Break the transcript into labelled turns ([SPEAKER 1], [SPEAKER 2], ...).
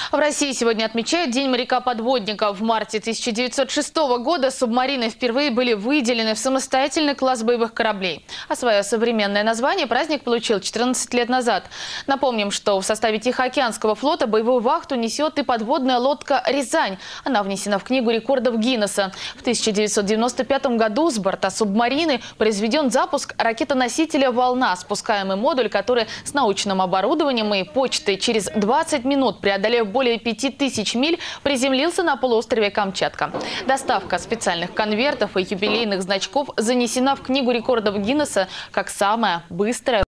[SPEAKER 1] В России сегодня отмечают День моряка-подводника. В марте 1906 года субмарины впервые были выделены в самостоятельный класс боевых кораблей. А свое современное название праздник получил 14 лет назад. Напомним, что в составе Тихоокеанского флота боевую вахту несет и подводная лодка «Рязань». Она внесена в Книгу рекордов Гиннесса. В 1995 году с борта субмарины произведен запуск ракетоносителя «Волна», спускаемый модуль, который с научным оборудованием и почтой через 20 минут, преодолев более 5000 миль, приземлился на полуострове Камчатка. Доставка специальных конвертов и юбилейных значков занесена в Книгу рекордов Гиннесса как самая быстрая